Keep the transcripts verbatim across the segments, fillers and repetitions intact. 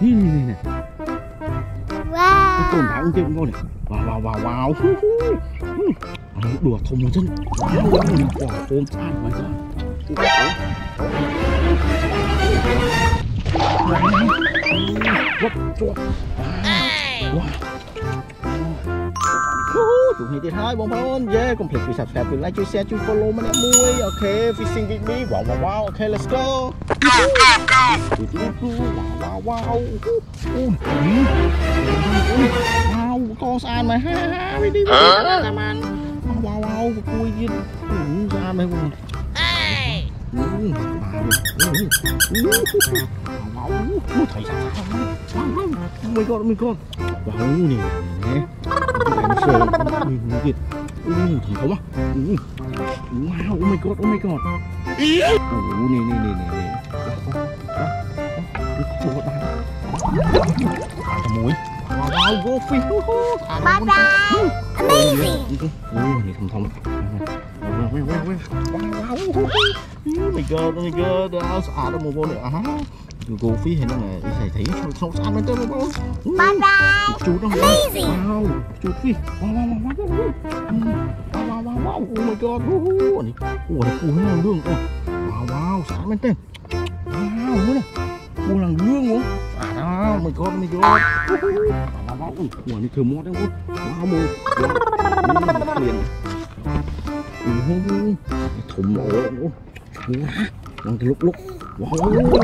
นี่นี่นี่ว้าว cái tồn tại con trên con này wow wow wow wow đùa thùng một chân wow mình bỏ ôm ăn mà ra chúng mình tiếp hai bông phun yeah complete with subscribe with like share to follow mình em muối okay fishing with me wow wow wow okay let's go wow wow wow con sàn mà ha ha đi đi làm ăn wow wow cùi gì ra đây luôn wow thấy sao wow my god my god wow nè nè em sờ mình kìa thằng không á wow oh my god oh my god oh nè nè nè nè muối wow go fish bye bye amazing này thằng thông wow wow my god my god áo xả đâu một vô nữa hả go fish hay nó là thấy thấy sâu xa bên trên một vô bye bye chú nó amazing wow chú fish wow wow wow wow wow wow oh my god này ủa này cua nó lương con wow wow xả bên trên wow nữa này cua là lương luôn à đó my god my god ủa này thơm mót đấy wow mồ liền thùng mồ luôn đang lúc lúc wow wow wow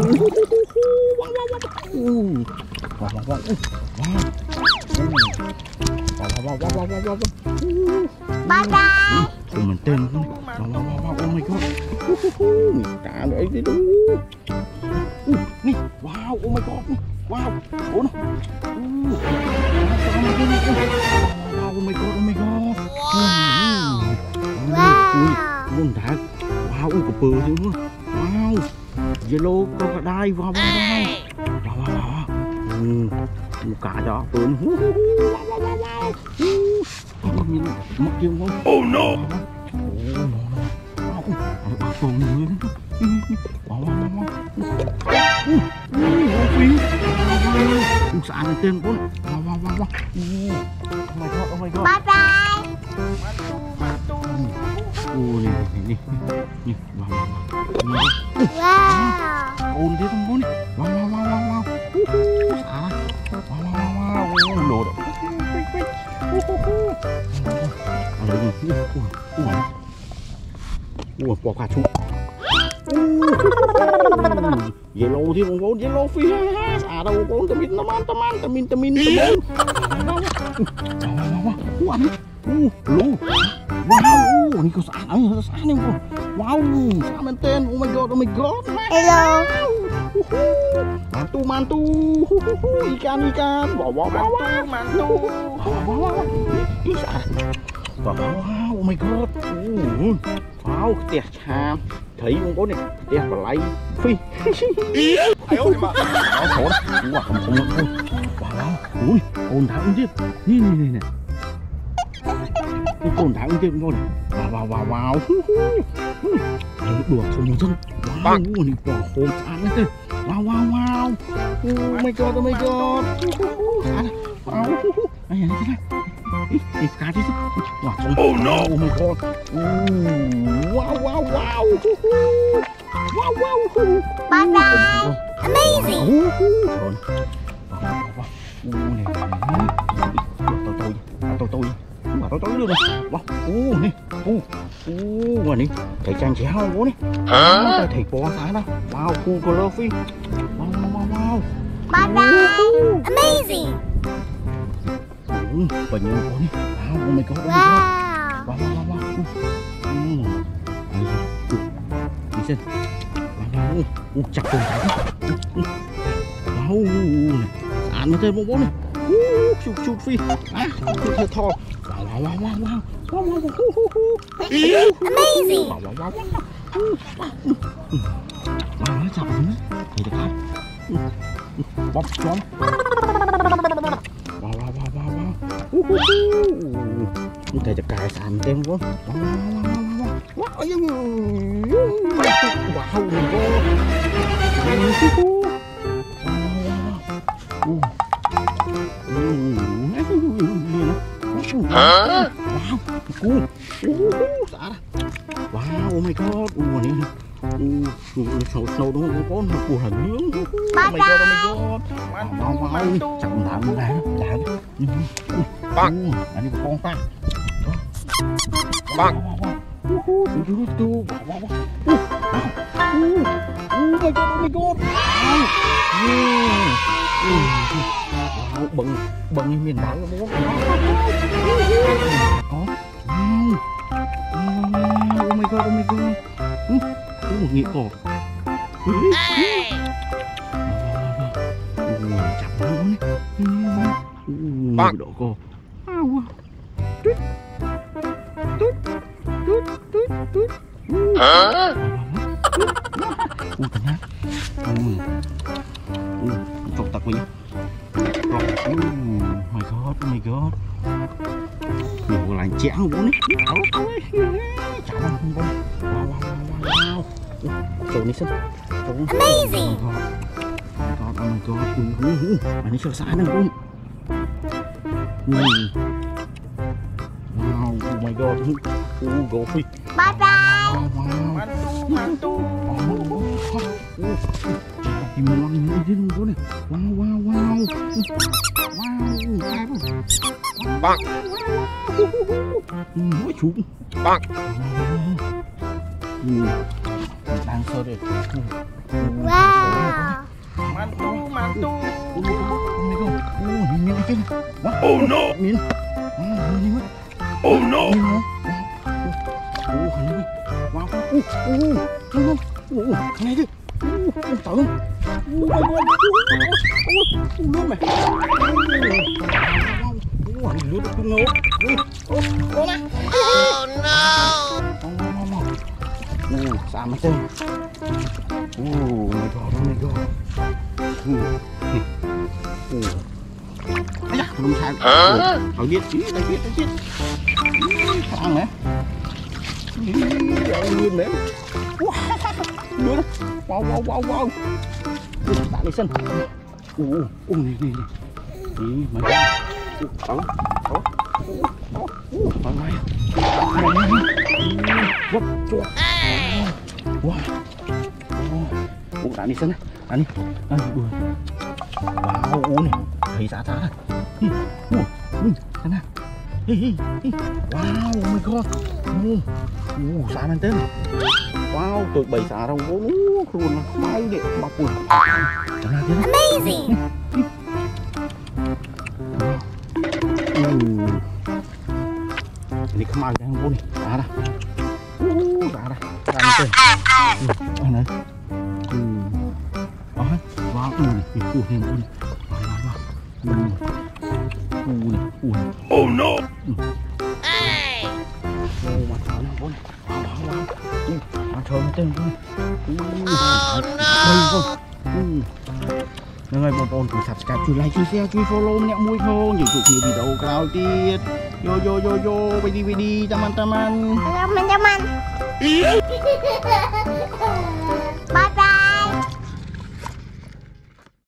wow wow bye bye thùng mình tên wow wow wow oh my god trả nữa đi đúng nè wow oh my god wow ủa nó oh my god oh my god wow luôn đã wow ui cục bự luôn wow yellow crocodile wow wow wow wow wow wow một cả đó bự wow wow wow wow mất chưa không oh no wow wow con nữa wow wow wow wow phi wow sạn này tên con wow wow wow wow oh my god oh my god bye bye ui nè nè nè wow wow wow ôn thế không con wow wow wow wow wow à wow wow wow wow lột ui bỏ cả chú yellow thì không có yellow phi à đâu có tamin taman taman tamin tamin tamin wow wow wow ini kau saan ayo saan ni kau wow saan maintain oh my god oh my god hello mantu mantu ikan ikan wow wow wow mantu wow wow wow oh my god wow tiệt chàm thấy con có này tiệt và lấy phi ayo mà nó khổ wow không không không wow ui ồn tháo chứนี่นี่นี่cái cồn thẳng trên con này wow wow wow wow đùa không một chân wow này bỏ hồn ăn đấy wow wow wow oh my god oh my god wow này này này đi cá đi wow không oh no oh my god wow wow wow wow wow bye bye amazing rồi wow wow này tôi tôi tôi tôi mà tôi tôi luôn này wow u nè u u mà nè thầy trang trẻ không bố nè hả thầy bò sao đó wow cool color phi wow wow wow bye bye amazing và nhiều bố nè wow oh my god oh my god wow wow wow wow wow đi xem wow wow chặt cùng thầy wow nè ăn nó thêm bố bố nè chụp chụp phi à thơ thò wow wow wow wow wow wow wow amazing wow wow wow wow nó chậm nữa thì được không bóp chón wow wow wow wow wow như thếจะกลายสามเต็มวะว้าวว้าวว้าวว้าวว้าวว้าว Wow, cool. Ooh, xả ra. Wow, oh my god. Ooh, này. Ooh, snow snow đúng không? Có một củ hạt nướng. Oh my god, oh my god. Wow, wow. Chẳng làm gì đấy. Làm. Bang. Anh đi con ta. Bang. Ooh, ooh, ooh. Wow, wow. Ooh. Oh my god, oh my god. Wow. Yeah. Wow, bận bận miền Bắc luôn đúng không? Có. Wow. Oh my god, oh my god. Có một nghĩa cổ. Chặt nó luôn đấy. Bác độ cổ. Tút. Tút. Tút. Tút. Tút. Hả? Ui, thật nhá. Ui, trộn tặc mình. Oh my god, oh my god. Nhiều lành chẽn luôn đấy. Chả đâu không có. Wow, wow, wow, wow. Trộn đi xem. Amazing. Oh my god, oh my god. Ui, ui, ui. Anh ấy sợ xa nè con. Wow, oh my god. Ui, go free. Bye bye. Wow. Mantu, mantu. Thì mình lăn như thế luôn này. Wow, wow, wow. Wow, ai vậy? Bang. Mỗi chú. Bang. Đang sơ đây. Wow. Mantu, mantu. Oh my god. Oh, nhìn cái chân. Oh no. Nhìn. Wow, nhìn mất. Oh no. Oh, hình như. Wow. Oh, oh. Không không. Oh, cái này chứ. Oh, tưởng. Oh my god. Oh, nước mày. Oh, nước nó cũng ngố. Oh, oh này. Oh no. Oh, sao mà tên. Oh my god, oh my god. Oh. Ây da, không sai. Hỏi biết chứ, đây biết, đây biết. Ăn nè. Ăn nguyên nè. Wow, wow, wow, wow. Bạn đi sân. Ồ, ồ, này, này, này. Ý, mấy cái. Đó, đó, đó. Đó, này. Vấp, chua. Wow. Ồ, bạn đi sân này. Bạn đi. Bạn đi, đùa. Wow, ồ này. Thấy giá giá này. Ồ, ồ, xem nào. Wow, oh my god. Ồ, xả lên tên. Wow, tụi bầy xả rồng vô luôn bay điện bọc quần. Amazing. Ini kemana yang pun ada. Uh, ada. Ada tu. Ah, ni. Hmm. Ah, wah, uh, itu yang pun. Hmm. Uh, uh. Oh no. Hey. Oh, macam mana pun. Wah, wah, wah. Uh, macam tu pun. Oh no. Hmm. ហ្នឹងហើយបងប្អូនជួយ Subscribe ជួយ Like ជួយ Share ជួយ Follow ម្នាក់មួយផងយើងជួបគ្នាវីដេអូក្រោយទៀតយោយោយោយោវីឌីវីឌីតាមតាម Teman-teman. Bye bye.